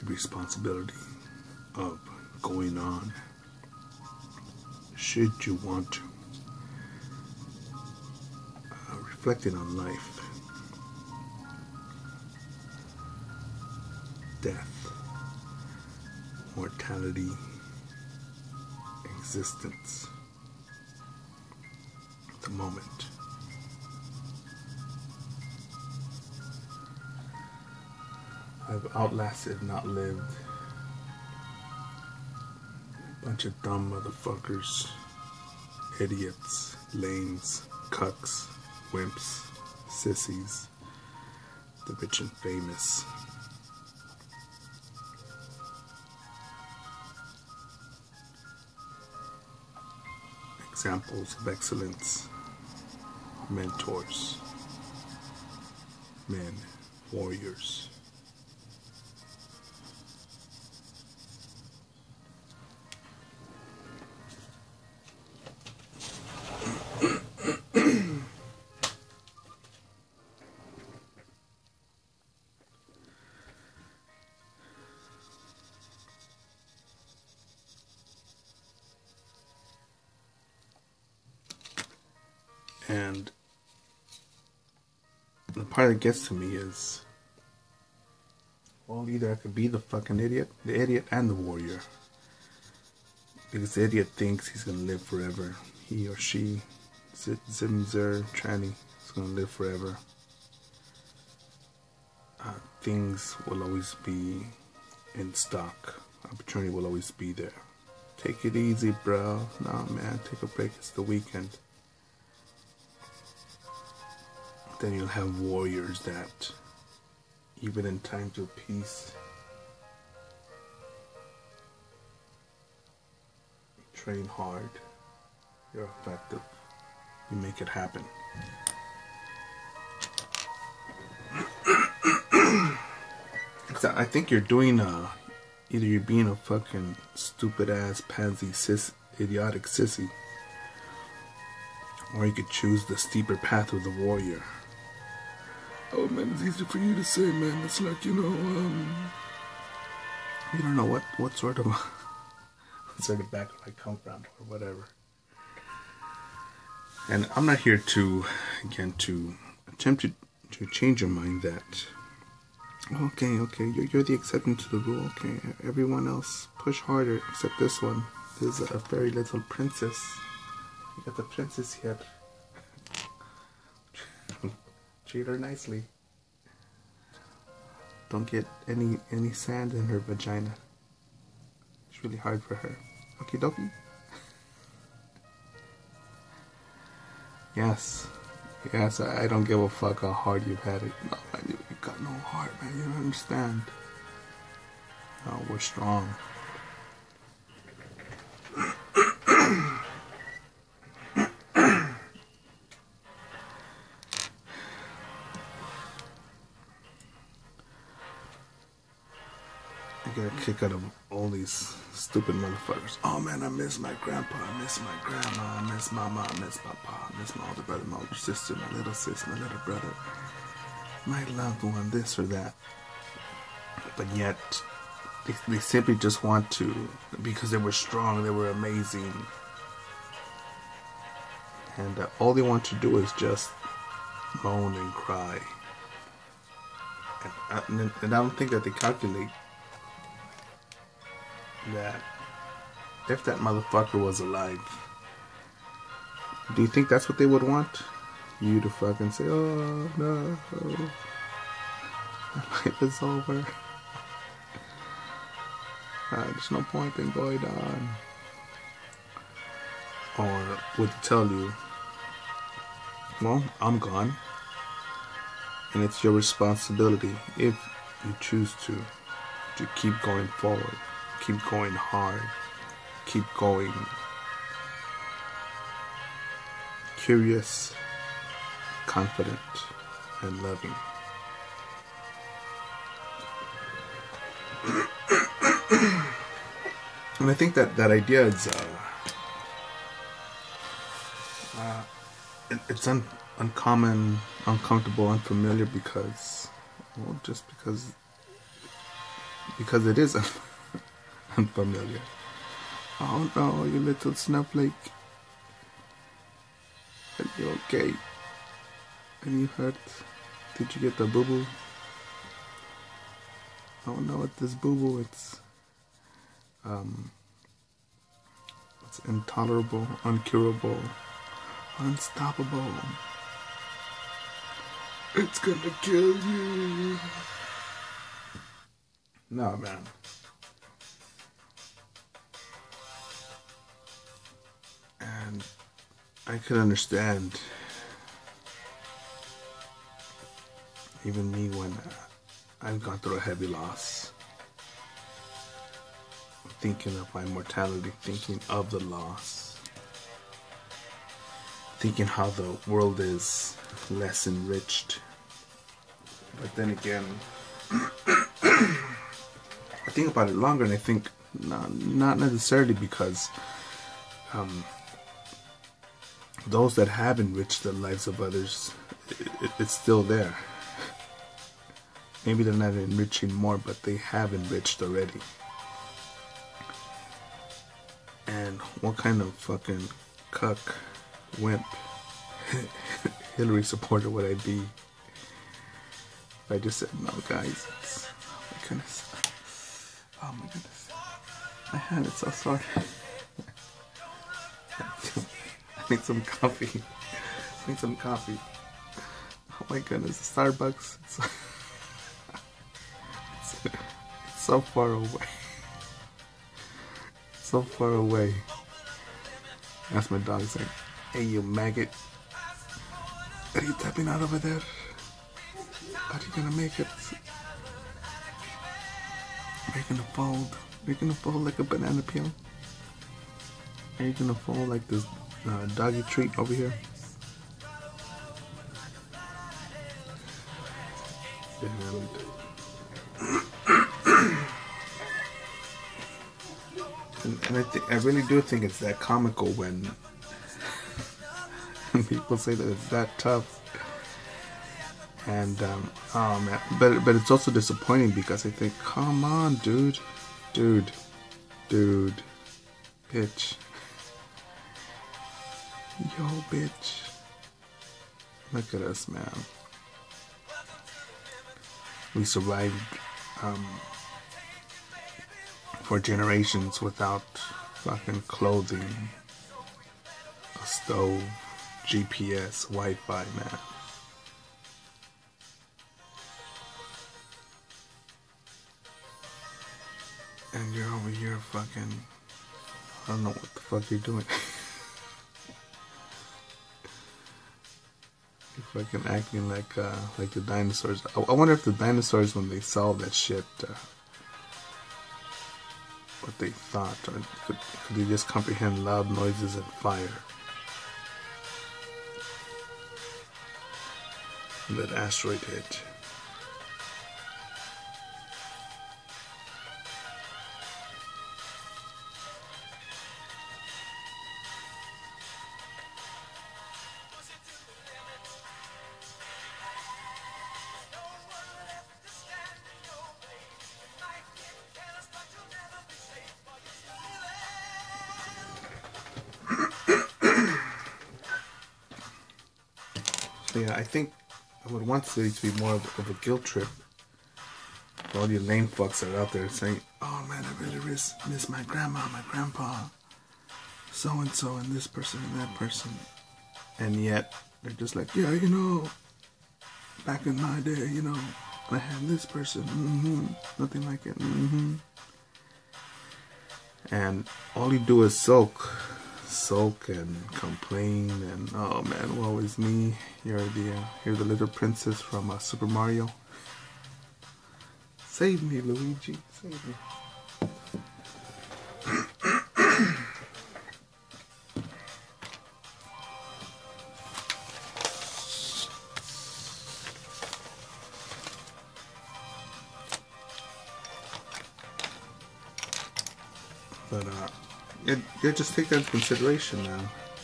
responsibility of going on, should you want to. Reflecting on life, death, mortality, existence, the moment. I've outlasted, not lived. A bunch of dumb motherfuckers, idiots, lames, cucks, wimps, sissies, the rich and famous. Examples of excellence, mentors, men, warriors. And the part that gets to me is, well, either I could be the fucking idiot, and the warrior. Because the idiot thinks he's gonna live forever. He or she, Zimzer, tranny, is gonna live forever. Things will always be in stock. Opportunity will always be there. Take it easy, bro. Nah, man, take a break. It's the weekend. Then you'll have warriors that, even in times of peace, train hard, you're effective, you make it happen. I think you're doing either you're being a fucking stupid ass pansy idiotic sissy, or you could choose the steeper path of the warrior. Oh man, it's easy for you to say, man. It's like, you don't know what sort of background I come from or whatever. And I'm not here to attempt to change your mind that, okay, you're the exception to the rule. Okay, everyone else push harder except this one. There's a very little princess. You got the princess here. Treat her nicely. Don't get any sand in her vagina. It's really hard for her. Okie dokie. Yes, I don't give a fuck how hard you've had it. No, man, you got no heart, man. You don't understand. No, we're strong. I get a kick out of all these stupid motherfuckers. Oh man, I miss my grandpa, I miss my grandma, I miss mama, I miss papa, I miss my older brother, my older sister, my little sis, my little brother, my loved one, this or that. But yet, they simply just want to, because they were strong, they were amazing. And all they want to do is just moan and cry. And I don't think that they calculate that if that motherfucker was alive, do you think that's what they would want? You to fucking say, oh no, my life is over. There's no point in going on. Or would tell you, well, I'm gone, and it's your responsibility, if you choose to keep going forward, keep going hard, keep going curious, confident, and loving. And I think that idea is it's uncommon, uncomfortable, unfamiliar because, well, just because because it is unfamiliar. Oh no, you little snowflake. Are you okay? Are you hurt? Did you get the boo-boo? Oh no, it's this boo-boo. It's intolerable, uncurable, unstoppable. It's gonna kill you. No, man. And I could understand even me when I've gone through a heavy loss, thinking of my mortality, thinking of the loss, thinking how the world is less enriched. But then again, I think about it longer, and I think not necessarily, because those that have enriched the lives of others, it's still there. Maybe they're not enriching more, but they have enriched already. And what kind of fucking cuck, wimp, Hillary supporter would I be if I just said, no guys, oh my goodness. Oh my goodness. My hand is so sore. I need some coffee. I need some coffee. Oh my goodness, Starbucks. It's so far away. So far away. That's my dog saying, hey you maggot. Are you tapping out over there? Are you gonna make it? Are you gonna fold? Are you gonna fold like a banana peel? Are you gonna fold like this doggy treat over here? And I really do think it's that comical when people say that it's that tough. And oh man, but it's also disappointing, because I think, come on, dude, bitch, yo, bitch, look at us, man. We survived for generations without fucking clothing, a stove, GPS, Wi-Fi, man. And you're over here fucking, I don't know what the fuck you're doing. You're fucking acting like the dinosaurs. I wonder if the dinosaurs, when they saw that shit, what they thought, or could they just comprehend loud noises and fire? And that asteroid hit. Yeah, I think I would want City to be more of a guilt trip for all you lame fucks that are out there saying, oh man, I really miss my grandma, my grandpa, so-and-so, and this person and that person. And yet, they're just like, yeah, you know, back in my day, you know, I had this person, nothing like it, And all you do is sulk and complain, and oh man, woe is me. You're the little princess from Super Mario. Save me, Luigi, save me. But yeah, just take that into consideration now.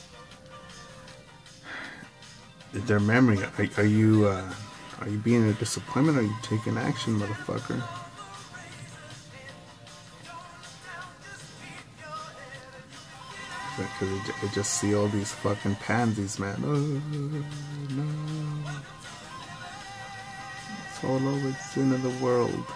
Their memory. Are you being a disappointment? Or are you taking action, motherfucker? Because I just see all these fucking pansies, man. Oh, no. It's all over the sin of the world.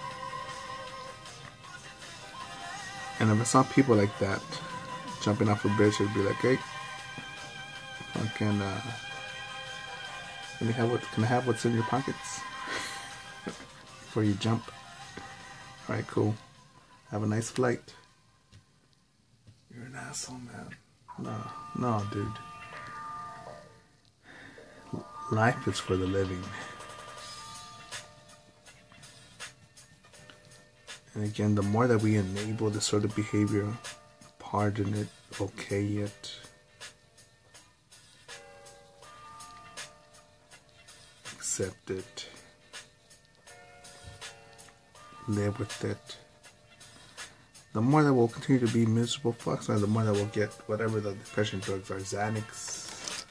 And if I saw people like that jumping off a bridge, I'd be like, hey, fucking, can I have what's in your pockets before you jump? Alright, cool. Have a nice flight. You're an asshole, man. No, dude. Life is for the living. And again, the more that we enable this sort of behavior, pardon it, okay it, accept it, live with it, the more that we'll continue to be miserable fucks, and the more that we'll get whatever the depression drugs are, Xanax,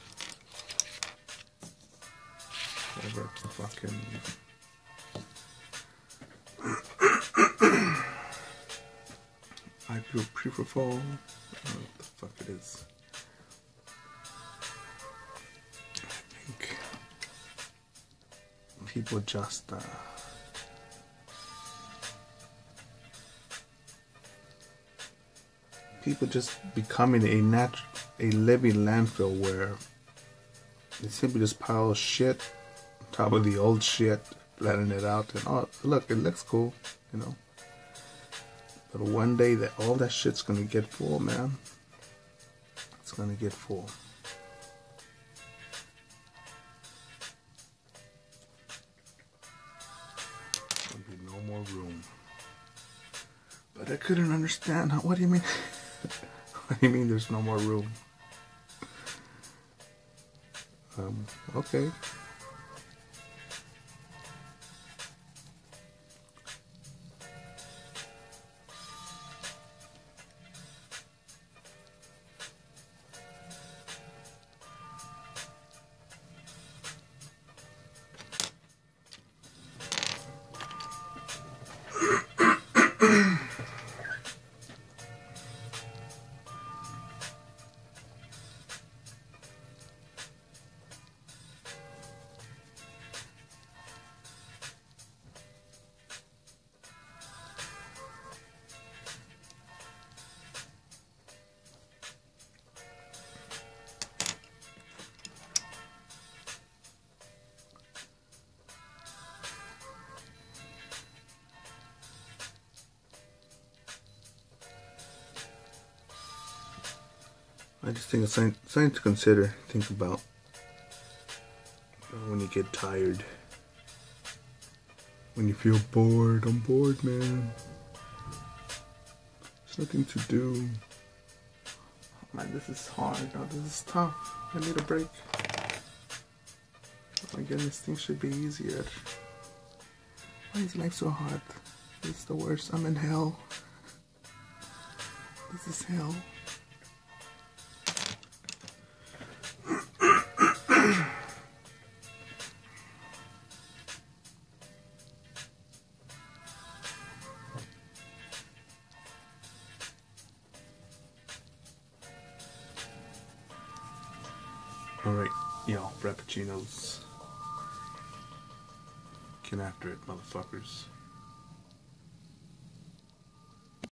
whatever fucking ibuprofen, I don't know what the fuck it is. I think people just becoming a living landfill where they simply just pile shit on top of the old shit, letting it out, and oh look, it looks cool, you know. But one day that all that shit's gonna get full, man. It's gonna get full. There'll be no more room. But I couldn't understand. What do you mean? What do you mean there's no more room? Okay. I just think it's something to consider, think about when you get tired, when you feel bored. I'm bored, man. There's nothing to do. Oh, man, this is hard. Oh, this is tough. I need a break. Oh my goodness, things should be easier. Why is life so hard? This is the worst. I'm in hell. This is hell. Alright, yo, Frappuccinos. Get after it, motherfuckers.